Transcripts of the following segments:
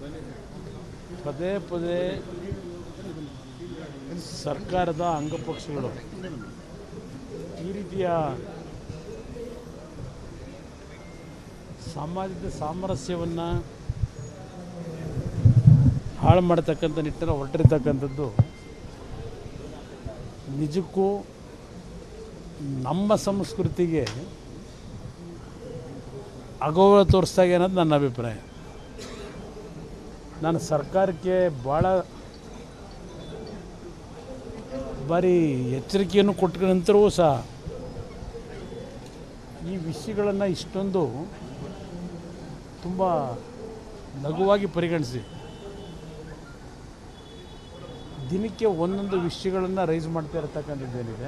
ಪದೇ ಪದೇ ಸರ್ಕಾರದ ಅಂಗಪಕ್ಷಗಳು ಈ ರೀತಿಯ ಸಮಾಜದ ಸಾಮರಸ್ಯವನ್ನು ಹಾಳು ಮಾಡತಕ್ಕಂಥ ನಿಟ್ಟಿನಲ್ಲಿ ಹೊರಟಿರ್ತಕ್ಕಂಥದ್ದು ನಿಜಕ್ಕೂ ನಮ್ಮ ಸಂಸ್ಕೃತಿಗೆ ಅಗೌರವ ತೋರಿಸ್ದಾಗೆ ಅನ್ನೋದು ನನ್ನ ಅಭಿಪ್ರಾಯ. ನಾನು ಸರ್ಕಾರಕ್ಕೆ ಭಾಳ ಬಾರಿ ಎಚ್ಚರಿಕೆಯನ್ನು ಕೊಟ್ಟ ನಂತರವೂ ಸಹ ಈ ವಿಷಯಗಳನ್ನು ಇಷ್ಟೊಂದು ತುಂಬ ಲಘುವಾಗಿ ಪರಿಗಣಿಸಿ ದಿನಕ್ಕೆ ಒಂದೊಂದು ವಿಷಯಗಳನ್ನು ರೈಸ್ ಮಾಡ್ತಾ ಇರತಕ್ಕಂಥದ್ದೇನಿದೆ.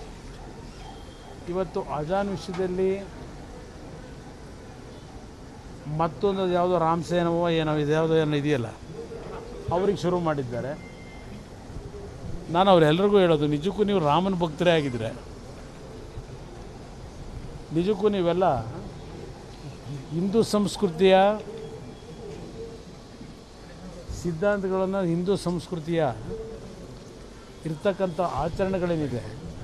ಇವತ್ತು ಅಜಾನ್ ವಿಷಯದಲ್ಲಿ ಮತ್ತೊಂದು ಯಾವುದೋ ರಾಮಸೇನವೋ ಏನೋ ಏನೋ ಇದೆಯಲ್ಲ ಅವ್ರಿಗೆ ಶುರು ಮಾಡಿದ್ದಾರೆ. ನಾನು ಅವರೆಲ್ಲರಿಗೂ ಹೇಳೋದು, ನಿಜಕ್ಕೂ ನೀವು ರಾಮನ ಭಕ್ತರೇ ಆಗಿದ್ದರೆ, ನಿಜಕ್ಕೂ ನೀವೆಲ್ಲ ಹಿಂದೂ ಸಂಸ್ಕೃತಿಯ ಸಿದ್ಧಾಂತಗಳನ್ನು, ಹಿಂದೂ ಸಂಸ್ಕೃತಿಯ ಇರ್ತಕ್ಕಂಥ ಆಚರಣೆಗಳೇನಿದೆ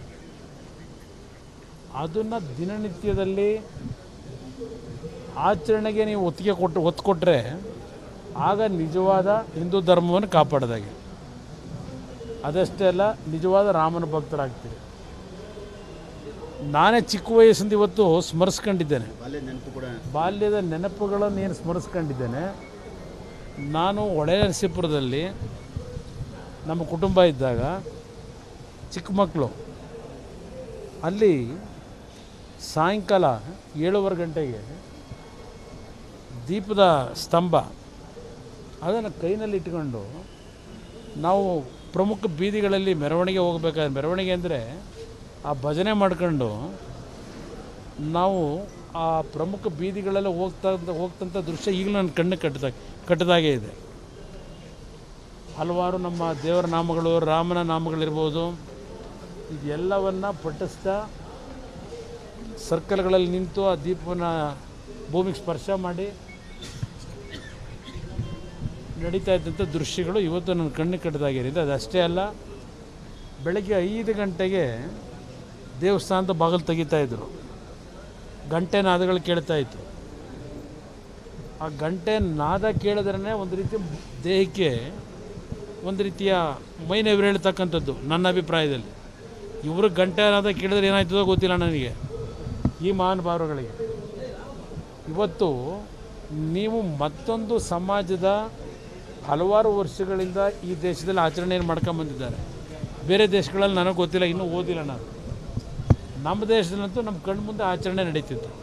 ಅದನ್ನು ದಿನನಿತ್ಯದಲ್ಲಿ ಆಚರಣೆಗೆ ನೀವು ಒತ್ತು ಕೊಟ್ಟರೆ ಆಗ ನಿಜವಾದ ಹಿಂದೂ ಧರ್ಮವನ್ನು ಕಾಪಾಡೋದಾಗೆ. ಅದಷ್ಟೇ ಅಲ್ಲ, ನಿಜವಾದ ರಾಮನ ಭಕ್ತರಾಗ್ತೀರಿ. ನಾನೇ ಚಿಕ್ಕ ವಯಸ್ಸಿಂದ ಇವತ್ತು ಸ್ಮರಿಸ್ಕೊಂಡಿದ್ದೇನೆ, ಬಾಲ್ಯದ ನೆನಪುಗಳನ್ನು ಏನು ಸ್ಮರಿಸ್ಕೊಂಡಿದ್ದೇನೆ. ನಾನು ಹೊಳೆನರಸೀಪುರದಲ್ಲಿ ನಮ್ಮ ಕುಟುಂಬ ಇದ್ದಾಗ ಚಿಕ್ಕ ಮಕ್ಕಳು ಅಲ್ಲಿ ಸಾಯಂಕಾಲ 7:15 ಗಂಟೆಗೆ ದೀಪದ ಸ್ತಂಭ ಅದನ್ನು ಕೈನಲ್ಲಿ ಇಟ್ಕೊಂಡು ನಾವು ಪ್ರಮುಖ ಬೀದಿಗಳಲ್ಲಿ ಮೆರವಣಿಗೆ ಹೋಗಬೇಕಾದ್ರೆ, ಮೆರವಣಿಗೆ ಅಂದರೆ ಆ ಭಜನೆ ಮಾಡ್ಕೊಂಡು ನಾವು ಆ ಪ್ರಮುಖ ಬೀದಿಗಳೆಲ್ಲ ಹೋಗ್ತಂಥ ದೃಶ್ಯ ಈಗಲೂ ನನ್ನ ಕಣ್ಣು ಕಟ್ಟಿದಾಗೆ ಇದೆ. ಹಲವಾರು ನಮ್ಮ ದೇವರ ನಾಮಗಳು, ರಾಮನ ನಾಮಗಳಿರ್ಬೋದು, ಇದೆಲ್ಲವನ್ನು ಪಠಿಸ್ತಾ ಸರ್ಕಲ್ಗಳಲ್ಲಿ ನಿಂತು ಆ ದೀಪವನ್ನು ಭೂಮಿಗೆ ಸ್ಪರ್ಶ ಮಾಡಿ ನಡೀತಾ ಇದ್ದಂಥ ದೃಶ್ಯಗಳು ಇವತ್ತು ನನ್ನ ಕಣ್ಣು ಕಟ್ಟಿದಾಗಿದೆ. ಅದಷ್ಟೇ ಅಲ್ಲ, ಬೆಳಗ್ಗೆ 5 ಗಂಟೆಗೆ ದೇವಸ್ಥಾನದ ಬಾಗಿಲು ತೆಗಿತಾಯಿದ್ರು, ಗಂಟೆ ನಾದಗಳು ಕೇಳ್ತಾಯಿತ್ತು. ಆ ಗಂಟೆ ನಾದ ಕೇಳಿದ್ರೇ ಒಂದು ರೀತಿ ದೇಹಕ್ಕೆ ಒಂದು ರೀತಿಯ ಮೈನೆವ್ರು ಹೇಳ್ತಕ್ಕಂಥದ್ದು ನನ್ನ ಅಭಿಪ್ರಾಯದಲ್ಲಿ. ಇವರು ಗಂಟೆ ನಾದ ಕೇಳಿದ್ರೆ ಏನಾಯ್ತದೋ ಗೊತ್ತಿಲ್ಲ ನನಗೆ. ಈ ಮಹಾನುಭಾವರುಗಳಿಗೆ ಇವತ್ತು ನೀವು ಮತ್ತೊಂದು ಸಮಾಜದ ಹಲವಾರು ವರ್ಷಗಳಿಂದ ಈ ದೇಶದಲ್ಲಿ ಆಚರಣೆಯನ್ನು ಮಾಡ್ಕೊಂಬಂದಿದ್ದಾರೆ. ಬೇರೆ ದೇಶಗಳಲ್ಲಿ ನನಗೆ ಗೊತ್ತಿಲ್ಲ, ಇನ್ನೂ ಓದಿಲ್ಲ ನಾನು. ನಮ್ಮ ದೇಶದಲ್ಲಂತೂ ನಮ್ಮ ಕಣ್ಣು ಮುಂದೆ ಆಚರಣೆ ನಡೀತಿತ್ತು.